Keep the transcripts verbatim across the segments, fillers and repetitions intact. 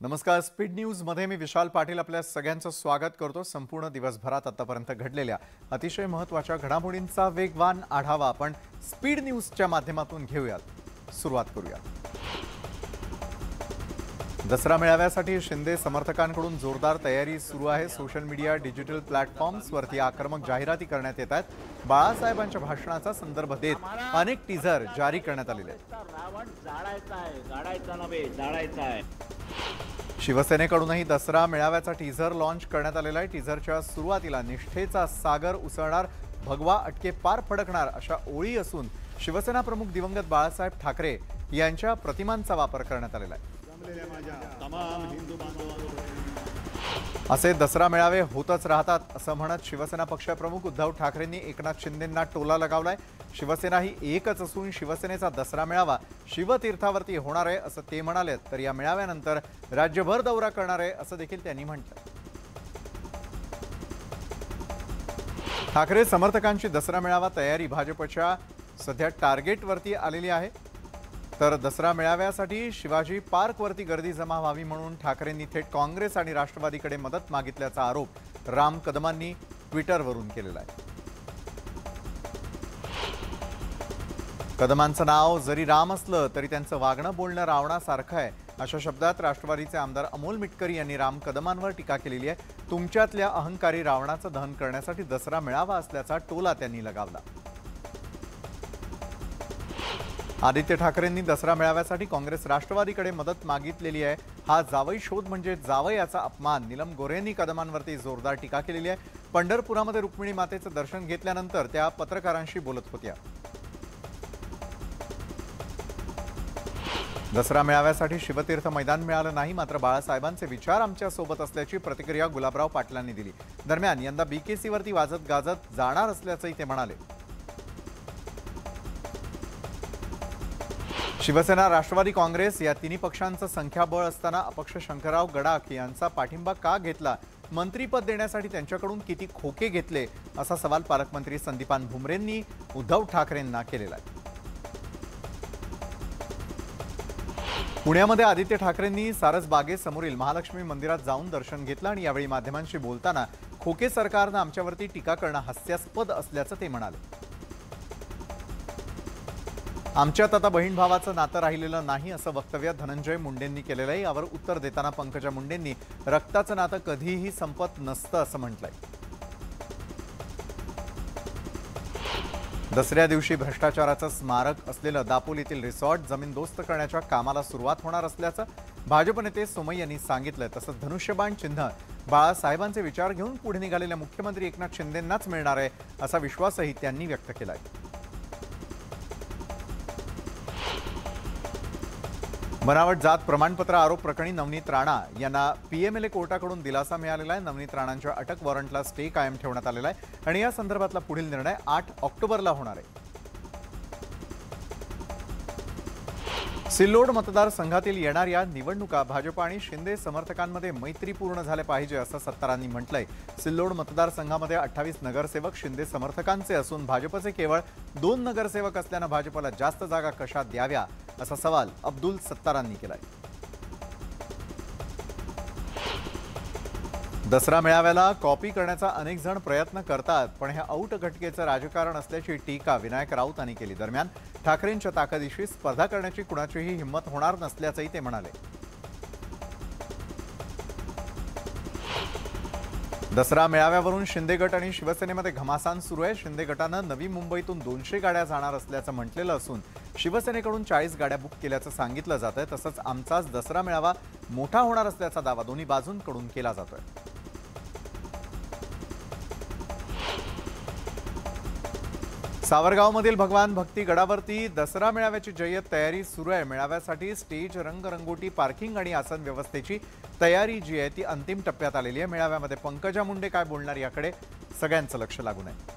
नमस्कार. Speed news मध्ये मी विशाल पाटील आपल्या सगळ्यांचं स्वागत करतो. संपूर्ण दिवसभरात आतापर्यंत घडलेल्या अतिशय महत्त्वाच्या घडामोडींचा वेगवान आढावा आपण स्पीड न्यूजच्या माध्यमातून घेऊयात. सुरुवात करूया. दसरा मेळाव्यासाठी शिंदे समर्थकांकडून जोरदार तयारी सुरू आहे. सोशल मीडिया, डिजिटल प्लॅटफॉर्म्सवरती आक्रमक जाहिराती करण्यात येत आहेत. बाळासाहेबांच्या भाषणाचा संदर्भ देत अनेक टीझर जारी करण्यात आलेले आहेत. रावण जाळायचा आहे, गाडायचा नव्हे, जाळायचा आहे. शिवसेनेकडूनही दसरा मेळाव्याचा टीझर लॉन्च करण्यात आलेला आहे. टीझरच्या सुरुवातीला निष्ठेचा सागर उसळणार, भगवा अटके पार फडकणार अशा ओळी असून शिवसेना प्रमुख दिवंगत बाळासाहेब ठाकरे यांच्या प्रतिमांचा वापर करण्यात आलेला आहे. असे दसरा मेळावे होतच राहतात असं म्हणत शिवसेना पक्षप्रमुख उद्धव ठाकरेंनी एकनाथ शिंदेंना टोला लगावलाय. शिवसेना ही एकच असून शिवसेनेचा दसरा मेळावा शिवतीर्थावरती होणार आहे असं ते म्हणाले. तर या मेळाव्यानंतर राज्यभर दौरा करणार आहे असं देखील त्यांनी म्हटलं. ठाकरे समर्थकांची दसरा मेळावा तयारी भाजपच्या सध्या टार्गेटवरती आलेली आहे. तर दसरा मेळाव्यासाठी शिवाजी पार्कवरती गर्दी जमा व्हावी म्हणून ठाकरेंनी थेट काँग्रेस आणि राष्ट्रवादीकडे मदत मागितल्याचा आरोप राम कदमांनी ट्विटरवरून केलेला आहे. कदमांचं नाव जरी राम असलं तरी त्यांचं वागणं बोलणं रावणासारखं आहे अशा शब्दात राष्ट्रवादीचे आमदार अमोल मिटकरी यांनी राम कदमांवर टीका केलेली आहे. तुमच्यातल्या अहंकारी रावणाचं दहन करण्यासाठी दसरा मेळावा असल्याचा टोला त्यांनी लगावला. आदित्य ठाकरेंनी दसरा मेळाव्यासाठी काँग्रेस राष्ट्रवादीकडे मदत मागितलेली आहे. हा जावई शोध म्हणजे जावयाचा अपमान. नीलम गोऱ्हेंनी कदमांवरती जोरदार टीका केलेली आहे. पंढरपुरामध्ये रुक्मिणी मातेचं दर्शन घेतल्यानंतर त्या पत्रकारांशी बोलत होत्या. दसरा मेळाव्यासाठी शिवतीर्थ मैदान मिळालं नाही, मात्र बाळासाहेबांचे विचार आमच्या सोबत असल्याची प्रतिक्रिया गुलाबराव पाटलांनी दिली. दरम्यान यंदा बीकेसीवरती वाजत गाजत जाणार असल्याचंही ते म्हणाले. शिवसेना, राष्ट्रवादी काँग्रेस या तिन्ही पक्षांचं संख्याबळ असताना अपक्ष शंकरराव गडाख यांचा पाठिंबा का घेतला, मंत्रीपद देण्यासाठी त्यांच्याकडून किती खोके घेतले असा सवाल पालकमंत्री संदीपान भुमरेंनी उद्धव ठाकरेंना केलेला आहे. पुण्यामध्ये आदित्य ठाकरेंनी सारसबागेसमोरील महालक्ष्मी मंदिरात जाऊन दर्शन घेतलं आणि यावेळी माध्यमांशी बोलताना खोके सरकारनं आमच्यावरती टीका करणं हास्यास्पद असल्याचं ते म्हणाले. आमच्यात आता बहीण भावाचं नातं राहिलेलं नाही असं वक्तव्य धनंजय मुंडेंनी केलेलं आहे. यावर उत्तर देताना पंकजा मुंडेंनी रक्ताचं नातं कधीही संपत नसतं असं म्हटलंय. दसऱ्या दिवशी भ्रष्टाचाराचं स्मारक असलेलं दापोलीतील रिसॉर्ट जमीनदोस्त करण्याच्या कामाला सुरुवात होणार असल्याचं भाजप नेते सोमय्या यांनी सांगितलंय. तसंच धनुष्यबाण चिन्ह बाळासाहेबांचे विचार घेऊन पुढे निघालेल्या मुख्यमंत्री एकनाथ शिंदेंनाच मिळणार आहे असा विश्वासही त्यांनी व्यक्त केलाय. बनावट जात प्रमाणपत्र आरोप प्रकरणी नवनीत राणा यांना पीएमएलए कोर्टाकडून दिलासा मिळालेला आहे. नवनीत राणांच्या अटक वॉरंटला स्टे कायम ठेवण्यात आलेला आहे आणि या संदर्भातला पुढील निर्णय आठ ऑक्टोबरला होणार आहे. सिल्लोड मतदारसंघातील येणाऱ्या निवडणुका भाजप आणि शिंदे समर्थकांमध्ये मैत्रीपूर्ण झाल्या पाहिजे असं सत्तारांनी म्हटलंय. सिल्लोड मतदारसंघामध्ये अठ्ठावीस नगरसेवक शिंदे समर्थकांचे असून भाजपचे केवळ दोन नगरसेवक असल्यानं भाजपला जास्त जागा कशा द्याव्या असा सवाल अब्दुल सत्तारांनी केलाय. दसरा मेळाव्याला कॉपी करण्याचा अनेक जण प्रयत्न करतात, पण हे औट घटकेचं राजकारण असल्याची टीका विनायक राऊत यांनी केली. दरम्यान ठाकरेंच्या ताकदीशी स्पर्धा करण्याची कुणाचीही हिंमत होणार नसल्याचंही ते म्हणाले. दसरा मेळाव्यावरून शिंदे गट आणि शिवसेनेमध्ये घमासान सुरू आहे. शिंदे गटानं नवी मुंबईतून दोनशे गाड्या जाणार असल्याचं म्हटलेलं असून शिवसेनेकडून चाळीस गाड्या बुक केल्याचं सांगितलं जात आहे. तसंच आमचाच दसरा मेळावा मोठा होणार असल्याचा दावा दोन्ही बाजूंकडून केला जातोय. सावरगावमधील भगवान भक्ती गडावरती दसरा मेळाव्याची जय्यत तयारी सुरू आहे. मेळाव्यासाठी स्टेज, रंगरंगोटी, पार्किंग आणि आसन व्यवस्थेची तयारी जी आहे ती अंतिम टप्प्यात आलेली आहे. मेळाव्यामध्ये पंकजा मुंडे काय बोलणार याकडे सगळ्यांचं लक्ष लागून आहे.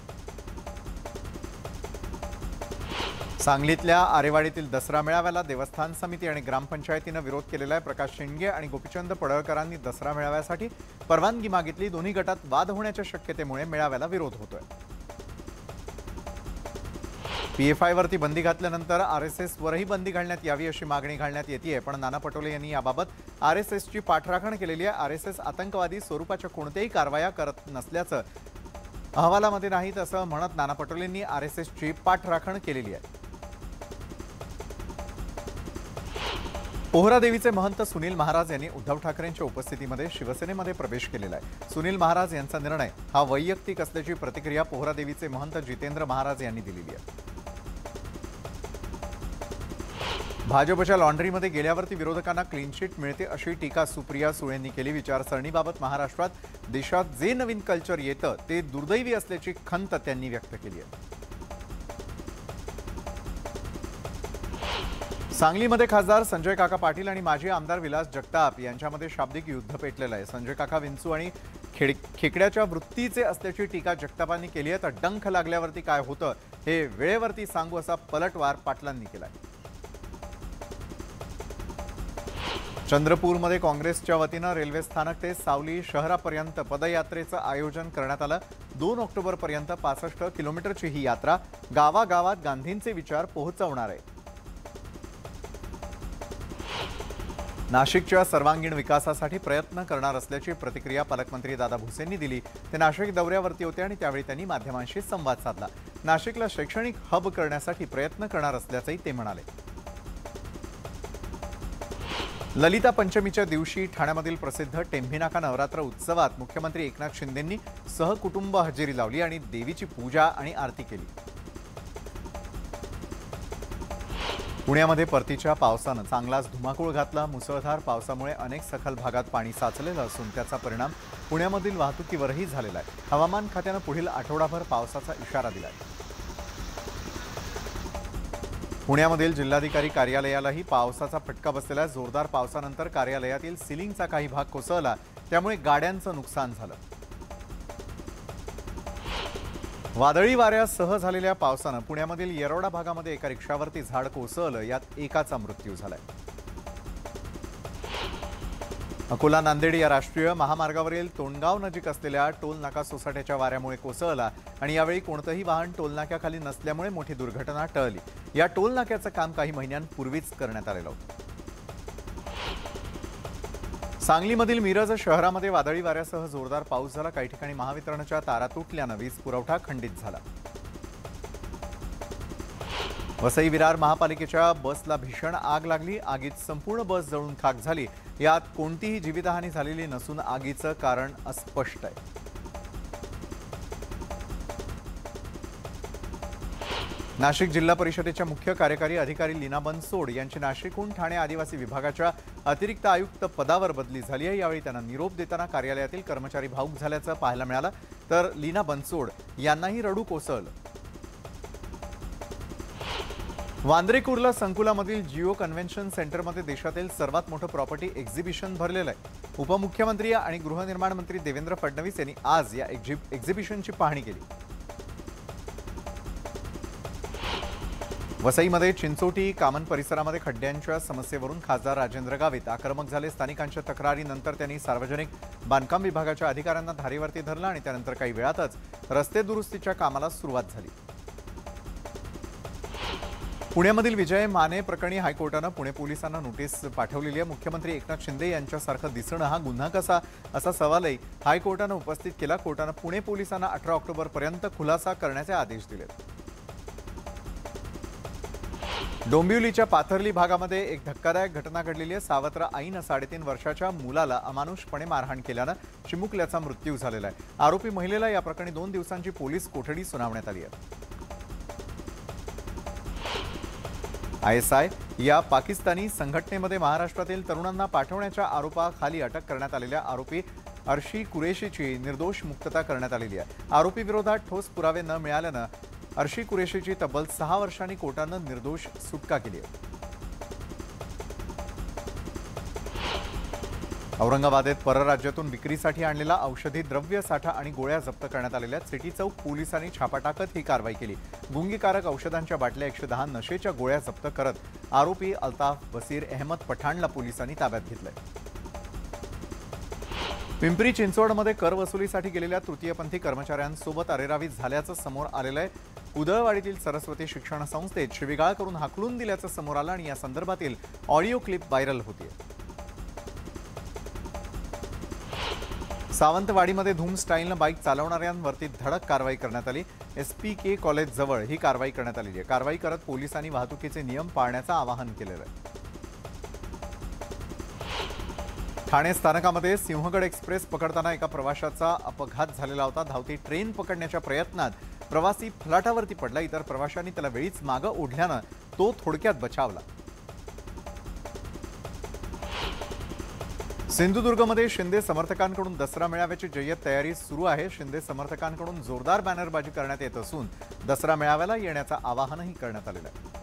सांगलीतल्या आरेवाडीतील दसरा मेळाव्याला देवस्थान समिती आणि ग्रामपंचायतीनं विरोध केलेला आहे. प्रकाश शेंडगे आणि गोपीचंद पडळकरांनी दसरा मेळाव्यासाठी परवानगी मागितली. दोन्ही गटात वाद होण्याच्या शक्यतेमुळे मेळाव्याला विरोध होतोय. पी एफ आय वरती बंदी घातल्यानंतर आर एस एस वरही बंदी घालण्यात यावी अशी मागणी घालण्यात येते, पण नाना पटोले यांनी याबाबत आर एस एसची पाठराखण केलेली आहे। आर एस एस आतंकवादी स्वरूपाच्या कोणत्याही कारवाया करत नसल्याचं अहवालामध्ये नाहीत असं म्हणत नाना पटोलेंनी आर एस एसची पाठराखण केलेली आहे। पोहरा देवीचे महंत सुनील महाराज यांनी उद्धव ठाकरेंच्या उपस्थितीमध्ये शिवसेनेमध्ये प्रवेश केलेला आहे। सुनील महाराज यांचा निर्णय हा वैयक्तिक असल्याची प्रतिक्रिया पोहरा देवीचे महंत जितेंद्र महाराज यांनी दिलेली आहे। भाजपच्या लॉन्ड्रीमध्ये गेल्यावरती विरोधकांना क्लीन चिट मिळते अशी टीका सुप्रिया सुळेंनी केली। विचारसरणीबाबत महाराष्ट्रात देशात जे नवीन कल्चर येतं ते दुर्दैवी असल्याची खंत त्यांनी व्यक्त केली आहे। सांगलीमध्ये खासदार संजय काका पाटील आणि माजी आमदार विलास जगताप यांच्यामध्ये शाब्दिक युद्ध पेटलेलं आहे। संजय काका विंचू आणि खेड खेकड्याच्या वृत्तीचे असल्याची टीका जगतापांनी केली आहे। तर डंख लागल्यावरती काय होतं हे वेळेवरती सांगू असा पलटवार पाटलांनी केलाय। चंद्रपूरमध्ये काँग्रेसच्या वतीनं रेल्वे स्थानक ते सावली शहरापर्यंत पदयात्रेचं आयोजन करण्यात आलं। दोन ऑक्टोबर पर्यंत पासष्ट किलोमीटरची ही यात्रा गावागावात गांधींचे विचार पोहोचवणार आहे। नाशिकच्या सर्वांगीण विकासासाठी प्रयत्न करणार असल्याची प्रतिक्रिया पालकमंत्री दादा भुसेंनी दिली। ते नाशिक दौऱ्यावरती होते आणि त्यावेळी त्यांनी माध्यमांशी संवाद साधला। नाशिकला शैक्षणिक हब करण्यासाठी प्रयत्न करणार असल्याचंही ते म्हणाले। ललिता पंचमीच्या दिवशी ठाण्यामधील प्रसिद्ध टेंभीनाका नवरात्र उत्सवात मुख्यमंत्री एकनाथ शिंदेंनी सहकुटुंब हजेरी लावली आणि देवीची पूजा आणि आरती केली। पुण्यामध्ये परतीच्या पावसानं चांगलाच धुमाकूळ घातला। मुसळधार पावसामुळे अनेक सखल भागात पाणी साचलेलं असून त्याचा परिणाम पुण्यामधील वाहतुकीवरही झालेला आहे। हवामान खात्यानं पुढील आठवडाभर पावसाचा इशारा दिलाय। पुण्यामधील जिल्हाधिकारी कार्यालयालाही पावसाचा फटका बसलेला। जोरदार पावसानंतर कार्यालयातील सिलिंगचा काही भाग कोसळला, त्यामुळे गाड्यांचं नुकसान झालं। वादळी वाऱ्यासह झालेल्या पावसानं पुण्यामधील येरवडा भागामध्ये एका रिक्षावरती झाड कोसळलं, यात एकाचा मृत्यू झालाय। अकोला नांदेड या राष्ट्रीय महामार्गावरील तोंडगाव नजीक असलेल्या टोल नाका सोसाट्याच्या वाऱ्यामुळे कोसळला आणि यावेळी कोणतंही वाहन टोल नाक्याखाली नसल्यामुळे मोठी दुर्घटना टळली। या टोल नाक्याचं काम काही महिन्यांपूर्वीच करण्यात आलेलं होतं। सांगलीमधील मिरज शहरामध्ये वादळी वाऱ्यासह जोरदार पाऊस झाला। काही ठिकाणी महावितरणच्या तारा तुटल्यानं वीज पुरवठा खंडित झाला। वसई विरार महापालिकेच्या बसला भीषण आग लागली। आगीत संपूर्ण बस जळून खाक झाली। यात कोणतीही जीवितहानी झालेली नसून आगीचं कारण अस्पष्ट आहे। नाशिक जिल्हा परिषदेच्या मुख्य कार्यकारी अधिकारी लीना बनसोड यांची नाशिकहून ठाणे आदिवासी विभागाच्या अतिरिक्त आयुक्त पदावर बदली झाली आहे। यावेळी त्यांना निरोप देताना कार्यालयातील कर्मचारी भावूक झाल्याचं पाहायला मिळालं, तर लीना बनसोड यांनाही रडू कोसळलं। वांद्रे कुर्ला संकुलामधील जिओ कन्व्हेन्शन सेंटरमध्ये देशातील सर्वात मोठं प्रॉपर्टी एक्झिबिशन भरलेलं आहे। उपमुख्यमंत्री आणि गृहनिर्माण मंत्री देवेंद्र फडणवीस यांनी आज या एक्झिबिशनची पाहणी केली। वसईमध्ये चिंचोटी कामन परिसरामध्ये खड्ड्यांच्या समस्येवरून खासदार राजेंद्र गावित आक्रमक झाले। स्थानिकांच्या तक्रारीनंतर त्यांनी सार्वजनिक बांधकाम विभागाच्या अधिकाऱ्यांना धारेवरती धरलं आणि त्यानंतर काही वेळातच रस्ते दुरुस्तीच्या कामाला सुरुवात झाली। पुण्यामधील विजय माने प्रकरणी हायकोर्टानं पुणे पोलिसांना नोटीस पाठवलेली आहे। मुख्यमंत्री एकनाथ शिंदे यांच्यासारखं दिसणं हा गुन्हा कसा असा सवालही हायकोर्टानं उपस्थित केला। कोर्टानं पुणे पोलिसांना अठरा ऑक्टोबरपर्यंत खुलासा करण्याचे आदेश दिलेत। डोंबिवलीच्या पाथर्ली भागामध्ये एक धक्कादायक घटना घडलेली आहे। सावत्र आईनं साडेतीन वर्षाच्या मुलाला अमानुषपणे मारहाण केल्यानं चिमुकल्याचा मृत्यू झालेला आहे। आरोपी महिलेला या प्रकरणी दोन दिवसांची पोलीस कोठडी सुनावण्यात आली आहे। आय एस आय या पाकिस्तानी संघटनेमध्ये महाराष्ट्रातील तरुणांना पाठवण्याच्या आरोपाखाली अटक करण्यात आलेल्या आरोपी अर्शी कुरेशीची निर्दोष मुक्तता करण्यात आलेली आहे। आरोपी विरोधात ठोस पुरावे न मिळाल्यानं अर्शी कुरेशीची तब्बल सहा वर्षांनी कोर्टानं निर्दोष सुटका केली आहे। औरंगाबादेत परराज्यातून विक्रीसाठी आणलेला औषधी द्रव्य साठा आणि गोळ्या जप्त करण्यात आलेल्या। सिटी चौक पोलिसांनी छापा टाकत ही कारवाई केली। गुंगीकारक औषधांच्या बाटल्या एकशे दहा नशेच्या गोळ्या जप्त करत आरोपी अल्ताफ बसीर अहमद पठाणला पोलिसांनी ताब्यात घेतलंय। पिंपरी चिंचवडमध्ये कर वसुलीसाठी गेलेल्या तृतीयपंथी कर्मचाऱ्यांसोबत अरेरावी झाल्याचं समोर आलेलं आहे। कुदळवाडीतील सरस्वती शिक्षण संस्थेत शिवीगाळ करून हाकलून दिल्याचं समोर आलं आणि या संदर्भातील ऑडिओ क्लिप व्हायरल होतीये। सावंतवाडीमध्ये धूम स्टाईलनं बाईक चालवणाऱ्यांवरती धडक कारवाई करण्यात आली। एस पी के कॉलेज जवळ ही कारवाई करण्यात आली आहे। कारवाई करत पोलिसांनी वाहतुकीचे नियम पाळण्याचं आवाहन केलेलं आहे। ठाणे स्थानकामध्ये सिंहगड एक्सप्रेस पकडताना एका प्रवाशाचा अपघात झालेला होता। धावती ट्रेन पकडण्याच्या प्रयत्नात प्रवासी फलाटावरती पडला। इतर प्रवाशांनी त्याला वेळीच मागे ओढल्यानं तो थोडक्यात बचावला। सिंधुदुर्गमध्ये शिंदे समर्थकांकडून दसरा मेळाव्याची जय्यत तयारी सुरू आहे। शिंदे समर्थकांकडून जोरदार बॅनरबाजी करण्यात येत असून दसरा मेळाव्याला येण्याचं आवाहनही करण्यात आलेलं आहे।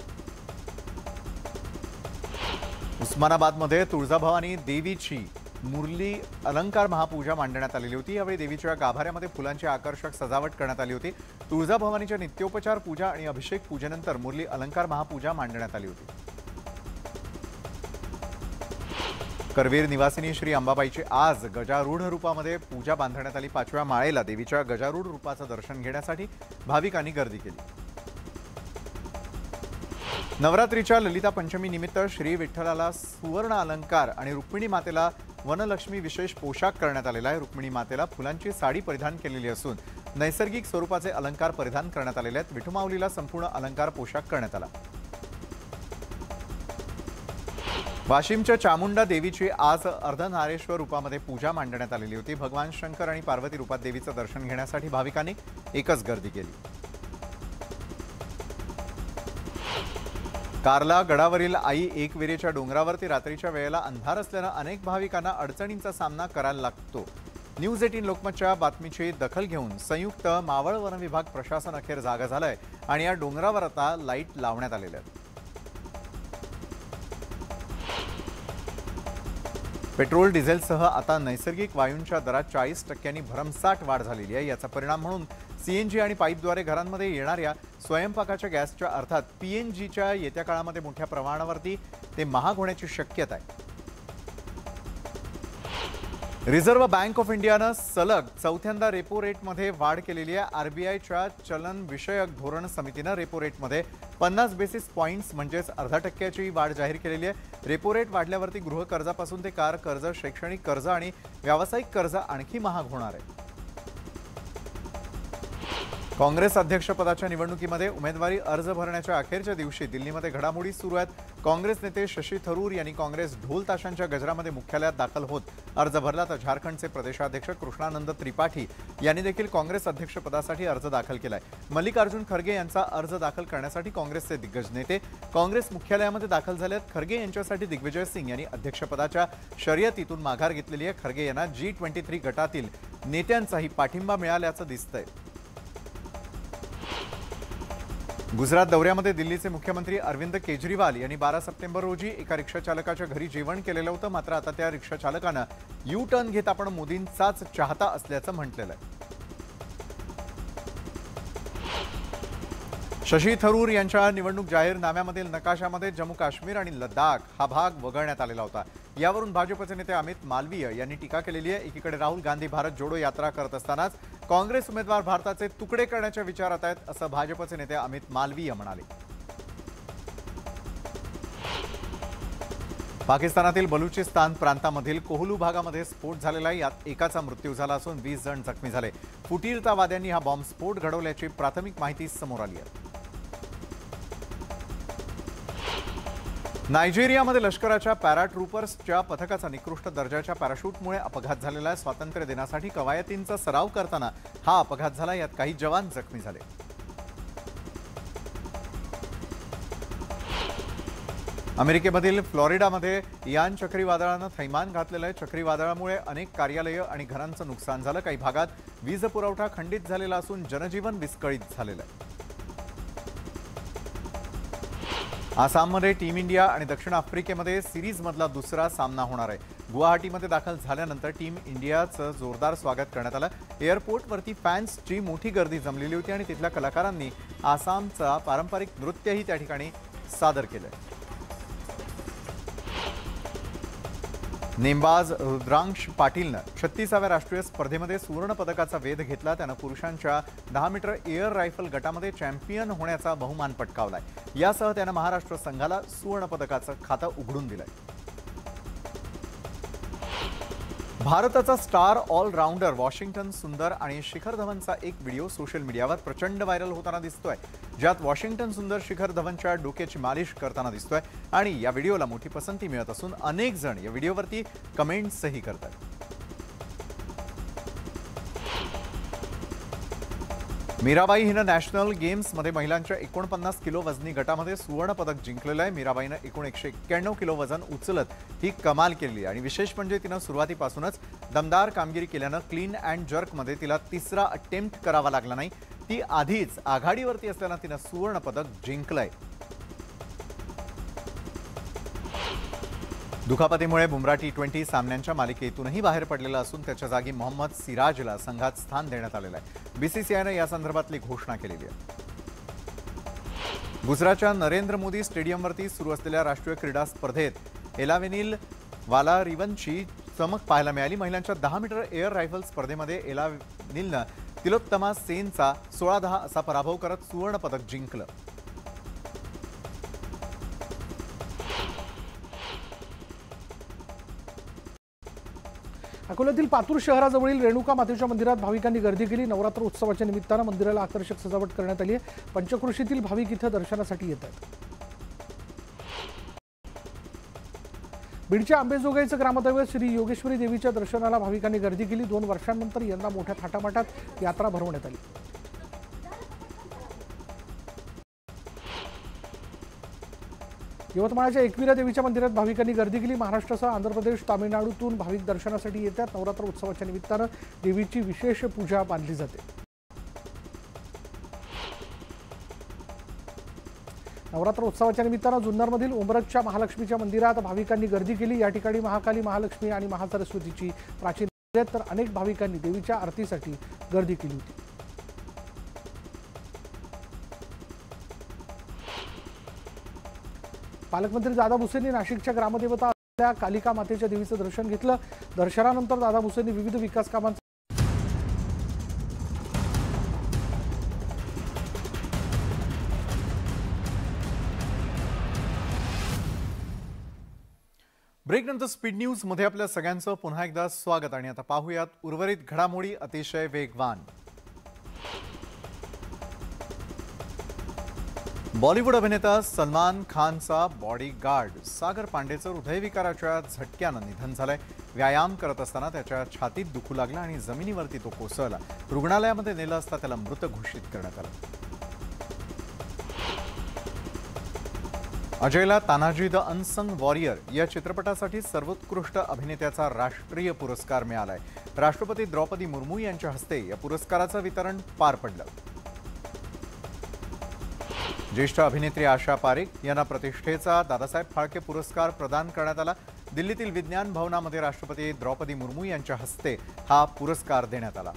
उस्मानाबादमध्ये तुळजाभवानी देवीची मुरली अलंकार महापूजा मांडण्यात आलेली होती। यावेळी देवीच्या गाभाऱ्यामध्ये फुलांची आकर्षक सजावट करण्यात आली होती। तुळजाभवानीच्या नित्योपचार पूजा आणि अभिषेक पूजेनंतर मुरली अलंकार महापूजा मांडण्यात आली होती। करवीर निवासिनी श्री अंबाबाईची आज गजारूढ रूपामध्ये पूजा बांधण्यात आली। पाचव्या माळेला देवीच्या गजारूढ रूपाचं दर्शन घेण्यासाठी भाविकांनी गर्दी केली। नवरात्रीच्या ललिता पंचमी निमित्त श्री विठ्ठलाला सुवर्ण अलंकार आणि रुक्मिणी मातेला वनलक्ष्मी विशेष पोशाख करण्यात आलेला आहे। रुक्मिणी मातेला फुलांची साडी परिधान केलेली असून नैसर्गिक स्वरूपाचे अलंकार परिधान करण्यात आलेले आहेत। विठुमाऊलीला संपूर्ण अलंकार पोशाख करण्यात आला। वाशिमच्या चामुंडा देवीची आज अर्धनारेश्वर रूपामध्ये पूजा मांडण्यात आलेली होती। भगवान शंकर आणि पार्वती रूपात देवीचं दर्शन घेण्यासाठी भाविकांनी एकच गर्दी केली। कार्ला गडावरील आई एकविरेच्या डोंगरावरती रात्रीच्या वेळेला अंधार असल्यानं अनेक भाविकांना अडचणींचा सामना करायला लागतो। न्यूज एटीन लोकमतच्या बातमीची दखल घेऊन संयुक्त मावळ वन विभाग प्रशासन अखेर जागा झालंय आणि या डोंगरावर आता लाईट लावण्यात आलेल्या आहेत। पेट्रोल डिझेलसह आता नैसर्गिक वायूंच्या दरात चाळीस टक्क्यांनी भरमसाठ वाढ झालेली आहे। याचा परिणाम म्हणून सीएनजी आणि पाईपद्वारे घरांमध्ये येणाऱ्या स्वयंपाकाच्या गॅसच्या अर्थात पीएनजीच्या येत्या काळामध्ये मोठ्या प्रमाणावरती ते महाग होण्याची शक्यता आहे। रिझर्व्ह बँक ऑफ इंडियानं सलग चौथ्यांदा रेपो रेटमध्ये वाढ केलेली आहे। आरबीआयच्या चलन विषयक धोरण समितीनं रेपो रेटमध्ये पन्नास बेसिस पॉईंट्स म्हणजेच अर्धा टक्क्याची वाढ जाहीर केलेली आहे। रेपो रेट वाढल्यावरती गृह कर्जापासून ते कार कर्ज, शैक्षणिक कर्ज आणि व्यावसायिक कर्ज आणखी महाग होणार आहे। काँग्रेस अध्यक्षपदाच्या निवडणुकीमध्ये उमेदवारी अर्ज भरण्याच्या अखेरच्या दिवशी दिल्लीमध्ये घडामोडी सुरू आहेत। काँग्रेस नेते शशी थरूर यांनी काँग्रेस ढोल ताशांच्या गजरामध्ये मुख्यालयात दाखल होत अर्ज भरला, तर झारखंडचे प्रदेशाध्यक्ष कृष्णानंद त्रिपाठी यांनी देखील काँग्रेस अध्यक्षपदासाठी अर्ज दाखल केलाय। मल्लिकार्जुन खरगे यांचा अर्ज दाखल करण्यासाठी काँग्रेसचे दिग्गज नेते काँग्रेस मुख्यालयामध्ये दाखल झालेत। खरगे यांच्यासाठी दिग्विजय सिंग यांनी अध्यक्षपदाच्या शर्यतीतून माघार घेतलेली आहे। खरगे यांना जी ट्वेंटी थ्री गटातील नेत्यांचाही पाठिंबा मिळाल्याचं दिसतंय। गुजरात दौऱ्यामध्ये दिल्लीचे मुख्यमंत्री अरविंद केजरीवाल यांनी बारा सप्टेंबर रोजी एका रिक्षा चालकाच्या घरी जेवण केलेलं होतं। मात्र आता त्या रिक्षा चालकानं यू टर्न घेत आपण मोदींचाच चाहता असल्याचं म्हटलेलं आहे। शशी थरूर यांच्या निवडणूक जाहीरनाम्यामधील नकाशामध्ये जम्मू काश्मीर आणि लडाख हा भाग वगळण्यात आलेला होता। यावरून भाजपचे नेते अमित मालवीय यांनी टीका केलेली आहे। एकीकडे राहुल गांधी भारत जोडो यात्रा करत असतानाच काँग्रेस उमेदवार भारताचे तुकडे करण्याच्या विचारात आहेत असं भाजपचे नेते अमित मालवीय म्हणाले। पाकिस्तानातील बलुचिस्तान प्रांतामधील कोहलू भागामध्ये स्फोट झालेला आहे। यात एकाचा मृत्यू झाला असून वीस जण जखमी झाले। फुटीरतावाद्यांनी हा बॉम्बस्फोट घडवल्याची प्राथमिक माहिती समोर आली आहे। नायजेरियामध्ये लष्कराच्या पॅराट्रूपर्सच्या पथकाचा निकृष्ट दर्जाच्या पॅराशूटमुळे अपघात झालेला आहे। स्वातंत्र्य दिनासाठी कवायतींचा सराव करताना हा अपघात झाला। यात काही जवान जखमी झाले। अमेरिकेमधील फ्लोरिडामध्ये इयान चक्रीवादळानं थैमान घातलेलं आहे। चक्रीवादळामुळे अनेक कार्यालयं आणि घरांचं नुकसान झालं। काही भागात वीज पुरवठा खंडित झालेला असून जनजीवन विस्कळीत झालेलं आहे। आसाममध्ये टीम इंडिया आणि दक्षिण आफ्रिकेमध्ये सिरीजमधला दुसरा सामना होणार आहे। गुवाहाटीमध्ये दाखल झाल्यानंतर टीम इंडियाचं जोरदार स्वागत करण्यात आलं। एअरपोर्टवरती फॅन्सची मोठी गर्दी जमलेली होती आणि तिथल्या कलाकारांनी आसामचा पारंपरिक नृत्यही त्या ठिकाणी सादर केलं। नेमबाज रुद्रांश पाटीलनं छत्तीसाव्या राष्ट्रीय स्पर्धेमध्ये सुवर्ण पदकाचा वेध घेतला. त्यानं पुरुषांच्या दहा मीटर एअर रायफल गटामध्ये चॅम्पियन होण्याचा बहुमान पटकावलाय. यासह त्यानं महाराष्ट्र संघाला सुवर्ण पदकाचं खातं उघडून दिलंय. भारताचा स्टार ऑलराऊंडर वॉशिंग्टन सुंदर आणि शिखर धवनचा एक व्हिडिओ सोशल मीडियावर प्रचंड व्हायरल होताना दिसतोय, ज्यात वॉशिंग्टन सुंदर शिखर धवनच्या डोक्याची मालिश करताना दिसतोय आणि या व्हिडिओला मोठी पसंती मिळत असून अनेक जण या व्हिडिओवरती कमेंट्सही करतात. मीराबाई हिनं नॅशनल गेम्समध्ये महिलांच्या एकोणपन्नास किलो वजनी गटामध्ये सुवर्ण पदक जिंकलेलं आहे. मीराबाईनं एकूण एकशे एक्क्याण्णव किलो वजन उचलत ही कमाल केली आणि विशेष म्हणजे तिनं सुरुवातीपासूनच दमदार कामगिरी केल्यानं क्लीन अँड जर्कमध्ये तिला तिसरा अटेम्प्ट करावा लागला नाही. ती आधीच आघाडीवरती असताना तिनं सुवर्ण पदक जिंकलंय. दुखापतीमुळे बुमरा टी ट्वेंटी सामन्यांच्या मालिकेतूनही बाहेर पडलेला असून त्याच्या जागी मोहम्मद सिराजला संघात स्थान देण्यात आलेलं आहे. बीसीसीआयनं या संदर्भातली घोषणा केलेली आहे. गुजरातच्या नरेंद्र मोदी स्टेडियमवरती सुरू असलेल्या राष्ट्रीय क्रीडा स्पर्धेत एलावेनिल वालारिवनची चमक पाहायला मिळाली. महिलांच्या दहा मीटर एअर रायफल स्पर्धेमध्ये एलावेनिलनं तिलोत्तमा सेनचा सोळा दहा असा पराभव करत सुवर्ण पदक जिंकलं. अकोल्यातील पातूर शहराजवळील रेणुका मातेच्या मंदिरात भाविकांनी गर्दी केली. नवरात्र उत्सवाच्या निमित्तानं मंदिराला आकर्षक सजावट करण्यात आली आहे. पंचक्रोशीतील भाविक इथं दर्शनासाठी येत आहेत. बीडच्या आंबेजोगाईचं ग्रामदैवत श्री योगेश्वरी देवीच्या दर्शनाला भाविकांनी गर्दी केली. दोन वर्षांनंतर यंदा मोठ्या थाटामाटात यात्रा भरवण्यात आली. यवतमाळच्या एकविरा देवीच्या मंदिरात भाविकांनी गर्दी केली. महाराष्ट्रासह आंध्र प्रदेश, तामिळनाडूतून भाविक दर्शनासाठी येतात. नवरात्र उत्सवाच्या निमित्तानं देवीची विशेष पूजा मानली जाते. नवरात्र उत्सवाच्या निमित्तानं जुन्नरमधील उंबरजच्या महालक्ष्मीच्या मंदिरात भाविकांनी गर्दी केली. या ठिकाणी महाकाली, महालक्ष्मी आणि महासरस्वतीची प्राचीन मंदिरे आहेत, तर अनेक भाविकांनी देवीच्या आरतीसाठी गर्दी केली होती. पालकमंत्री दादा भुसेंनी नाशिकच्या ग्रामदेवता असलेल्या कालिका मातेच्या देवीचं दर्शन घेतलं. दर्शनानंतर दादा भुसेंनी विविध विकास कामांचा ब्रेकनंतर स्पीड न्यूज मध्ये आपल्या सगळ्यांचं पुन्हा एकदा स्वागत. आणि आता पाहूयात उर्वरित घडामोडी अतिशय वेगवान. बॉलिवूड अभिनेता सलमान खानचा बॉडीगार्ड सागर पांडेचं हृदयविकाराच्या झटक्यानं निधन झालंय. व्यायाम करत असताना त्याच्या छातीत दुखू लागला आणि जमिनीवरती तो कोसळला. रुग्णालयामध्ये नेलं असता त्याला मृत घोषित करण्यात आलं. अजयला तानाजी द अनसंग वॉरियर या चित्रपटासाठी सर्वोत्कृष्ट अभिनेत्याचा राष्ट्रीय पुरस्कार मिळालाय. राष्ट्रपती द्रौपदी मुर्मू यांच्या हस्ते या पुरस्काराचं वितरण पार पडलं. ज्येष्ठ अभिनेत्री आशा पारेख यांना प्रतिष्ठेचा दादासाहेब फाळके पुरस्कार प्रदान करण्यात आला. दिल्लीतील विज्ञान भवनामध्ये राष्ट्रपती द्रौपदी मुर्मू यांच्या हस्ते हा पुरस्कार देण्यात आला.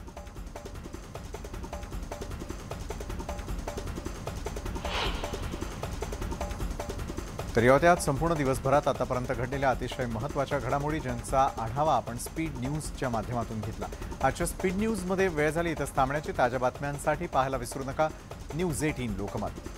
तर या होत्या संपूर्ण दिवसभरात आतापर्यंत घडलेल्या अतिशय महत्त्वाच्या घडामोडी, ज्यांचा आढावा आपण स्पीड न्यूजच्या माध्यमातून घेतला. आजच्या स्पीड न्यूजमध्ये वेळ झाली इथंच थांबण्याची. ताज्या बातम्यांसाठी पाहायला विसरू नका न्यूज अठरा लोकमत.